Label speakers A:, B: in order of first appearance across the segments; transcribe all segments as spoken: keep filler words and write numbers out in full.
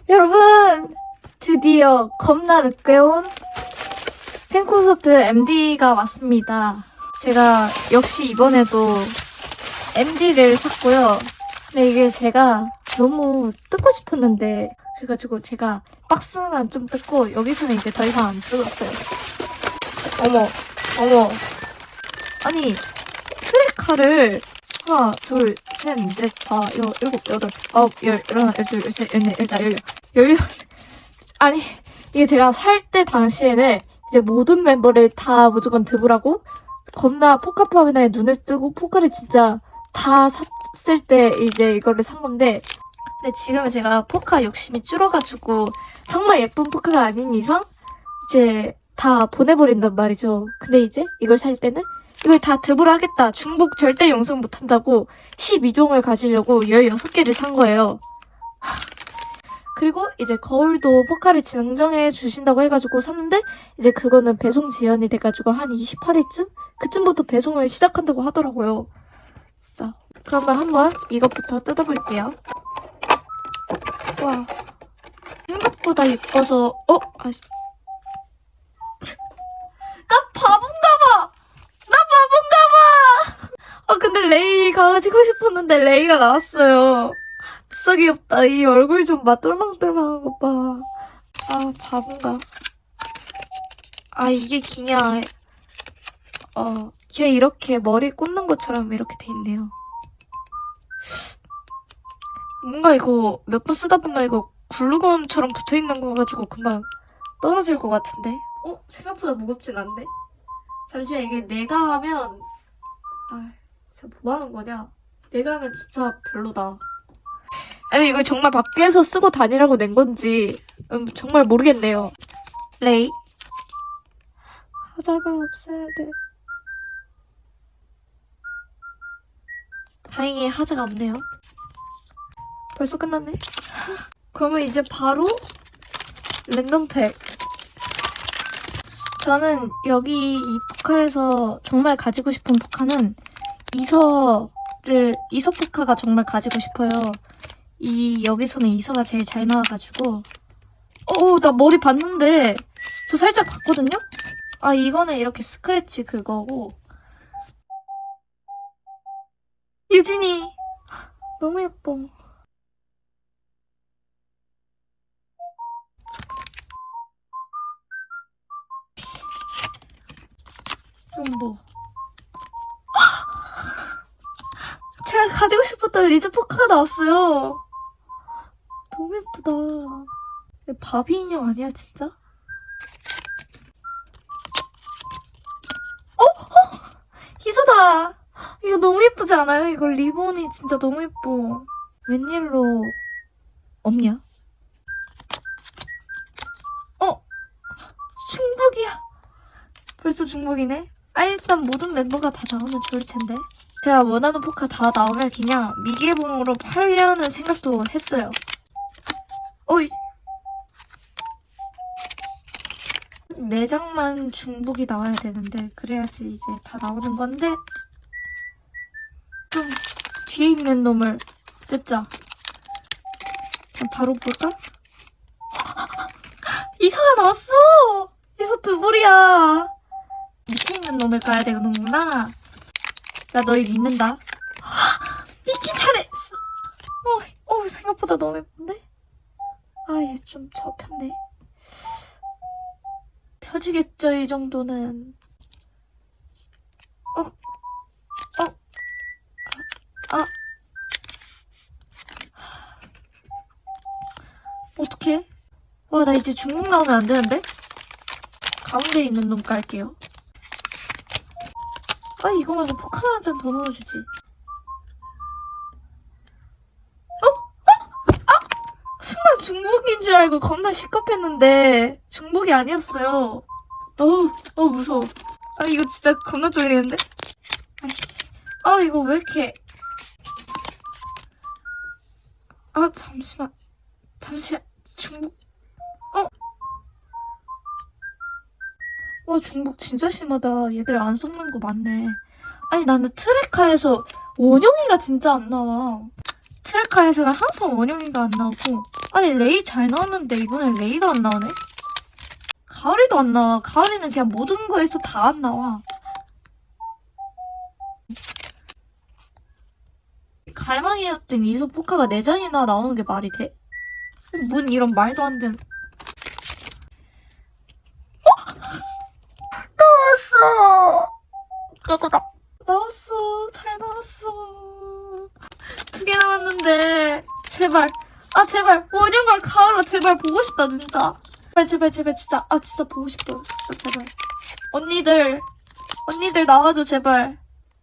A: 여러분! 드디어 겁나 늦게 온 팬콘서트 엠디가 왔습니다. 제가 역시 이번에도 엠디를 샀고요. 근데 이게 제가 너무 뜯고 싶었는데 그래가지고 제가 박스만 좀 뜯고 여기서는 이제 더 이상 안 뜯었어요. 어머, 어머. 아니, 트레카를 하나, 둘, 셋, 넷, 다, 여, 일곱, 여덟, 아홉, 열, 열하나, 열둘, 열셋, 열넷, 열다, 열여, 열여섯. 아니, 이게 제가 살 때 당시에는 이제 모든 멤버를 다 무조건 드부라고 겁나 포카팝에 눈을 뜨고 포카를 진짜 다 샀을 때 이제 이거를 산 건데, 근데 지금은 제가 포카 욕심이 줄어가지고 정말 예쁜 포카가 아닌 이상 이제 다 보내버린단 말이죠. 근데 이제 이걸 살 때는 이걸 다 드부를 하겠다. 중복 절대 용서 못한다고 십이 종을 가지려고 열여섯 개를 산 거예요. 그리고 이제 거울도 포카를 증정해 주신다고 해가지고 샀는데 이제 그거는 배송 지연이 돼가지고 한 이십팔 일쯤? 그쯤부터 배송을 시작한다고 하더라고요. 진짜. 그러면 한번 이것부터 뜯어볼게요. 와. 생각보다 예뻐서 어? 아씨. 나 바본가봐! 나 바본가봐! 아 근데 레이 가지고 싶었는데 레이가 나왔어요. 진짜 귀엽다. 이 얼굴 좀 봐. 똘망똘망한 것 봐. 아 바본가. 아 이게 그냥 어 걔 이렇게 머리 꽂는 것처럼 이렇게 돼 있네요. 뭔가 이거 몇 번 쓰다 보면 이거 글루건처럼 붙어있는 거 가지고 금방 떨어질 것 같은데? 어? 생각보다 무겁진 않네? 잠시만 이게 내가 하면 아 진짜 뭐 하는 거냐? 내가 하면 진짜 별로다. 아니 이거 정말 밖에서 쓰고 다니라고 낸 건지 음, 정말 모르겠네요. 레이 하자가 없어야 돼. 다행히 하자가 없네요. 벌써 끝났네? 그러면 이제 바로 랜덤팩. 저는 여기 이 포카에서 정말 가지고 싶은 포카는 이서를 이서 포카가 정말 가지고 싶어요. 이 여기서는 이서가 제일 잘 나와가지고 어, 나 머리 봤는데 저 살짝 봤거든요? 아 이거는 이렇게 스크래치 그거고 유진이 너무 예뻐. 이건 뭐 제가 가지고 싶었던 리즈 포카가 나왔어요. 너무 예쁘다. 바비 인형 아니야 진짜? 어? 어? 희소다. 이거 너무 예쁘지 않아요? 이거 리본이 진짜 너무 예뻐. 웬일로 없냐? 어? 중복이야. 벌써 중복이네? 아 일단 모든 멤버가 다 나오면 좋을 텐데. 제가 원하는 포카 다 나오면 그냥 미개봉으로 팔려는 생각도 했어요. 어이. 네 장만 중복이 나와야 되는데 그래야지 이제 다 나오는 건데 좀 뒤에 있는 놈을 뜯자. 그냥 바로 볼까? 이서가 나왔어! 이서 드볼이야. 밑에 있는 놈을 까야 되는구나. 나 너희 믿는다. 미키 잘했어. 어, 어, 생각보다 너무 예쁜데? 아, 얘 좀 접혔네. 펴지겠죠, 이 정도는. 어, 어, 아, 아. 어떡해? 와, 나 이제 중복 나오면 안 되는데? 가운데 있는 놈 깔게요. 아 이거 말고 포카 한 잔 더 넣어주지. 어? 어? 아! 순간 중복인 줄 알고 겁나 시겁했는데 중복이 아니었어요. 어우 어우 무서워. 아 이거 진짜 겁나 쫄리는데? 아이씨. 아 이거 왜 이렇게 아 잠시만 잠시만 중복 어? 와 중복 진짜 심하다. 얘들 안 섞는 거 맞네. 아니 나는 트레카에서 원영이가 진짜 안 나와. 트레카에서는 항상 원영이가 안 나오고 아니 레이 잘 나왔는데 이번엔 레이가 안 나오네? 가을이도 안 나와. 가을이는 그냥 모든 거에서 다 안 나와. 갈망이었던 이소 포카가 네 장이나 나오는 게 말이 돼? 뭔 이런 말도 안 되는. 어? 나왔어. 그거다. 나왔어. 잘 나왔어. 두 개 나왔는데 제발. 아 제발. 원영과 가을아 제발 보고 싶다 진짜. 제발 제발 제발 진짜. 아 진짜 보고 싶어. 진짜 제발. 언니들. 언니들 나와줘 제발.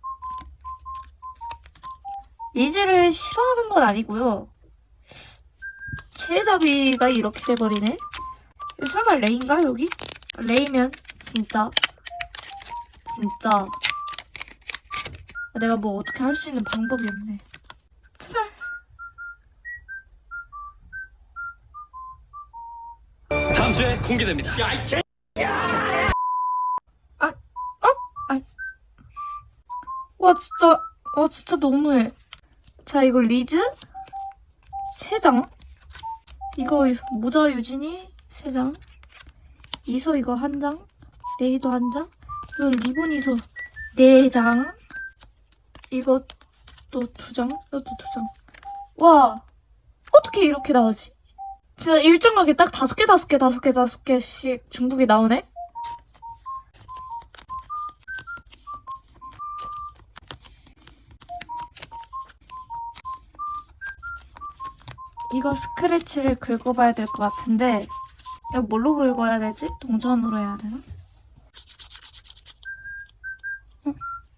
A: 리즈를 싫어하는 건 아니고요. 최자비가 이렇게 돼버리네? 설마 레이인가 여기? 레이면 진짜 진짜 내가 뭐 어떻게 할 수 있는 방법이 없네. 제발.
B: 다음 주에 공개됩니다. 야, 이 개...
A: 아, 어? 아, 와 진짜, 와 진짜 너무해. 자 이거 리즈 세 장. 이거 모자 유진이 세 장. 이소 이거 한 장. 레이도 한 장. 이거 리본 이소 네 장. 이거 또 두 장. 이것도 두 장. 와 어떻게 이렇게 나오지? 진짜 일정하게 딱 다섯 개 다섯 개 다섯 개 다섯 개씩 중복이 나오네? 이거 스크래치를 긁어봐야 될 것 같은데 이거 뭘로 긁어야 되지? 동전으로 해야 되나? 응.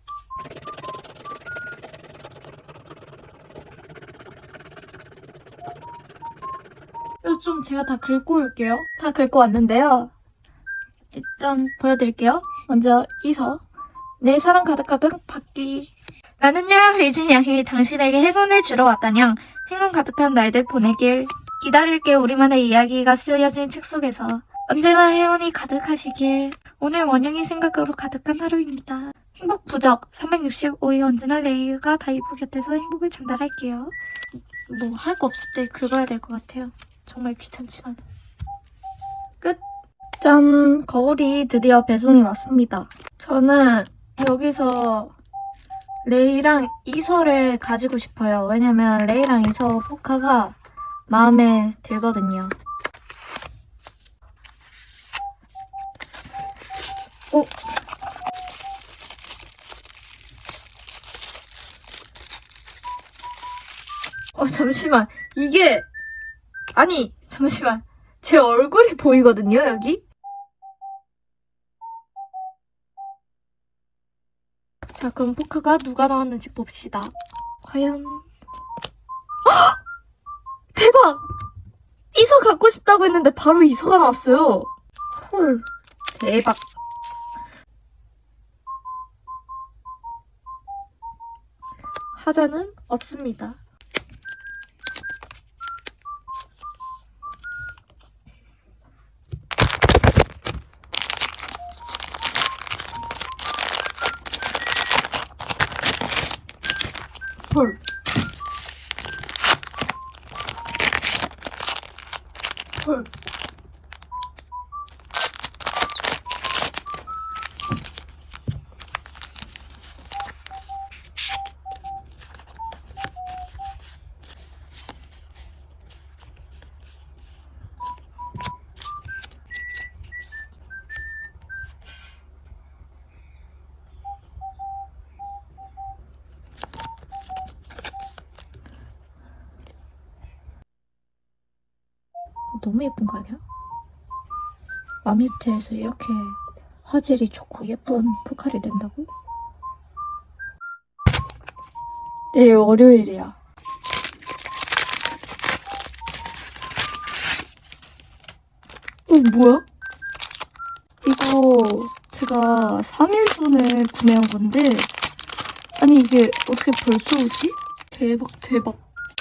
A: 이거 좀 제가 다 긁고 올게요. 다 긁고 왔는데요. 일단 보여드릴게요. 먼저 이서 내 사랑 가득가득 받기. 나는야 리진 양이 당신에게 행운을 주러 왔다냥 행운 가득한 날들 보내길. 기다릴게 우리만의 이야기가 쓰여진 책 속에서. 언제나 행운이 가득하시길. 오늘 원영이 생각으로 가득한 하루입니다. 행복 부적 삼백육십오 일 언제나 레이가 다이브 곁에서 행복을 전달할게요. 뭐 할 거 없을 때 긁어야 될 것 같아요. 정말 귀찮지만. 끝! 짠! 거울이 드디어 배송이 왔습니다. 저는 여기서 레이랑 이서를 가지고 싶어요. 왜냐면 레이랑 이서 포카가 마음에 들거든요. 오! 어, 잠시만. 이게, 아니, 잠시만. 제 얼굴이 보이거든요, 여기? 자, 그럼 포카가 누가 나왔는지 봅시다. 과연... 헉! 대박! 이서 갖고 싶다고 했는데 바로 이서가 나왔어요. 헐, 대박. 하자는 없습니다. 헐. 헐. 너무 예쁜 거 아니야? 맘미트에서 이렇게 화질이 좋고 예쁜 포카리 된다고? 내일 월요일이야. 어, 뭐야? 이거 제가 삼 일 전에 구매한 건데 아니 이게 어떻게 벌써 오지? 대박 대박.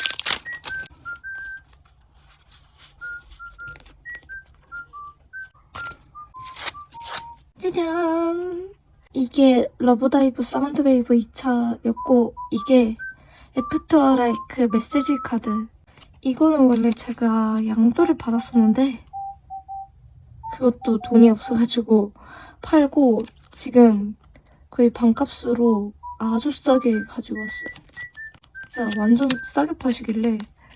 A: 짜잔! 이게 러브다이브 사운드웨이브 이 차였고 이게 애프터 라이크 메시지 카드.
C: 이거는 원래 제가 양도를 받았었는데 그것도 돈이 없어가지고 팔고 지금 거의 반값으로 아주 싸게 가지고 왔어요. 진짜 완전 싸게 파시길래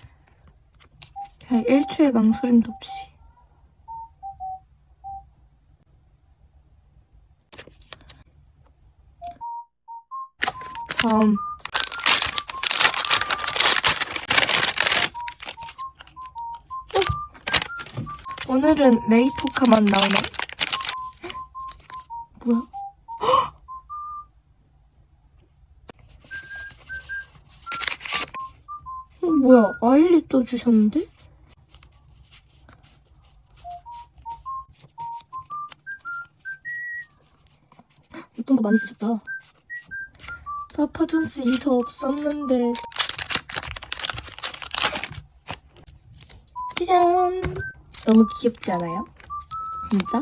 C: 그냥 일 초의 망설임도 없이. 다음 어? 오늘은 레이포카만 나오네. 뭐야? 어, 뭐야? 아일리 또 주셨는데? 어떤 거 많이 주셨다. 파파존스 이서 없었는데. 짜잔! 너무 귀엽지 않아요? 진짜?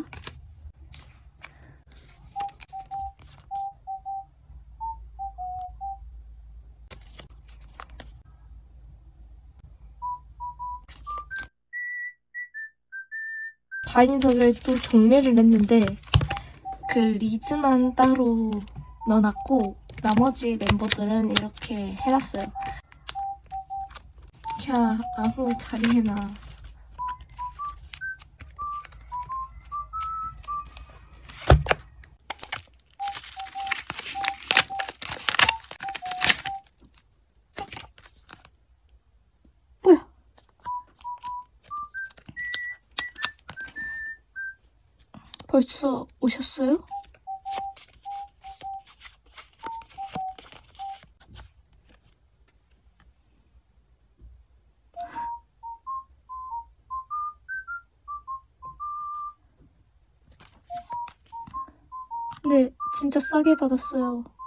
C: 바이닐을 또 정리를 했는데 그 리즈만 따로 넣어놨고 나머지 멤버들은 이렇게 해놨어요. 그냥 아무 자리에나. 뭐야? 벌써 오셨어요? 네, 진짜 싸게 받았어요.